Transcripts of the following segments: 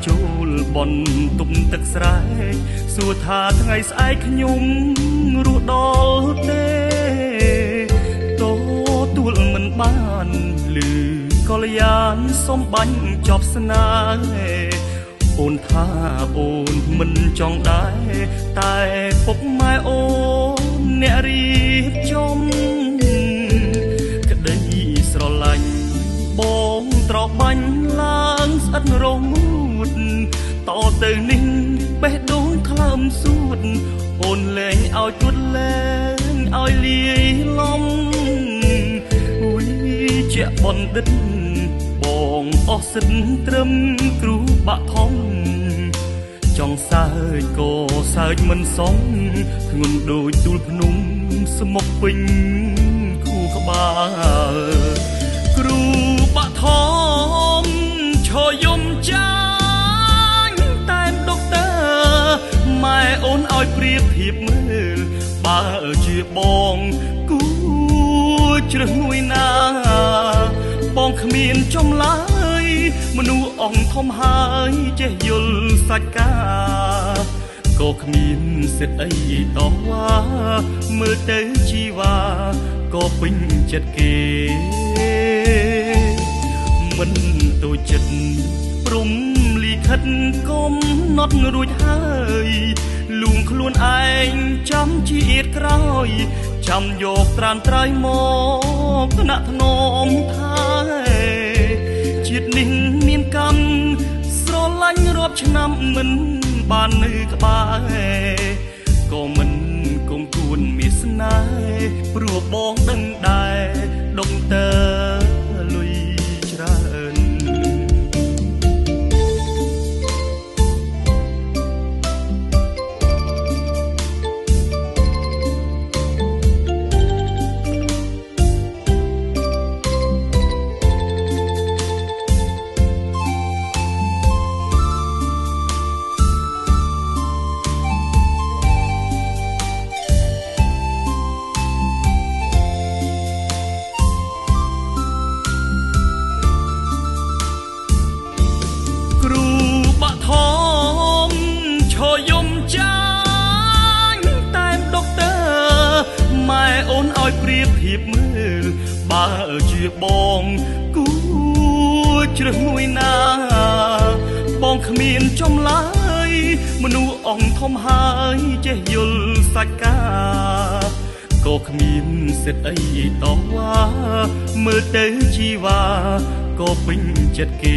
ចូលបនទុំទឹកស្រែសួរថាថ្ងៃស្អែកខ្ញុំរស់ដល់ទេតូទួលមិនបានឮកល្យានសុំបាញ់ចប់ស្នេហ៍អូនថាអូនមិនចង់ដែរតែពុកម៉ែអូនអ្នករៀបចំក្តីស្រឡាញ់បងត្របាញ់ឡើងស្អិតរមួតតទៅនេះបេះដូងថ្លើមសួតអូនលែងឲ្យទួតលែងឲ្យលាយឡំវិជាបណ្ឌិតបងអស់សិទ្ធត្រឹមគ្រូបាក់ធំចង់សើចក៏សើចមិនសមធ្ងន់ដូចទូលភ្នំស្មុកពេញខួរក្បាលគ្រូបាក់ធំឈរយំចាញ់តែដុកទ័រម៉ែអូនឲ្យប្រៀបធៀបមើលបើជាបងគួរជ្រើសមួយណាបងគ្មានចម្លើយមនុស្សអង្ធំហើយចេះយល់សាច់ការក៏គ្មានសិទ្ធអីតវ៉ាមើលទៅជីវ៉ាក៏ពេញចិត្តគេមិនទូចិត្តព្រំលីខិតគុំណត់រួចហើយលួងខ្លួនឯងចាំជាតិក្រោយចាំយកត្រានត្រៃមកថ្នាក់ធ្នមថាជាតិនេះមានកម្មស្រឡាញ់រាប់ឆ្នាំមិនបាននៅក្បែរក៏មិនគង់គួនមានស្នេហ៍ព្រោះបងដឹងដែរដុកទ័រលុយច្រើនឲ្យប្រៀបធៀបមើលបើជាបងគួរជ្រើសមួយណាបងគ្មានចម្លើយមនុស្សអង្ធំហើយចេះយល់សាច់ការក៏គ្មានសិទ្ធអីតវ៉ាមើលទៅជីវ៉ាក៏ពេញចិត្តគេ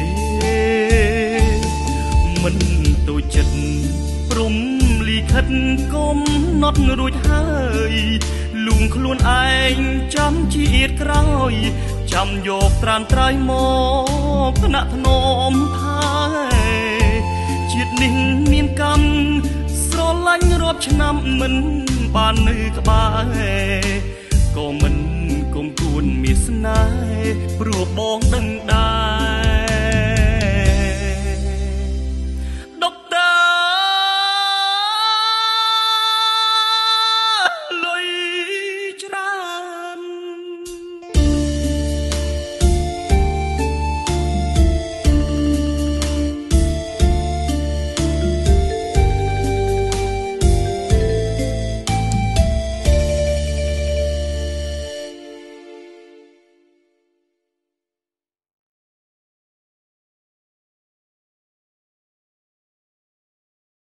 មិនទូចិត្តព្រំលីខិតគុំណត់រួចហើយលួងខ្លួនឯងចាំជាតិក្រោយចាំយកត្រានត្រៃមកថ្នាក់ធ្នមថាជាតិនេះមានកម្មស្រឡាញ់រាប់ឆ្នាំមិនបាននៅក្បែរក៏មិនគង់គួនមានស្នេហ៍ព្រោះបងដឹងដែរ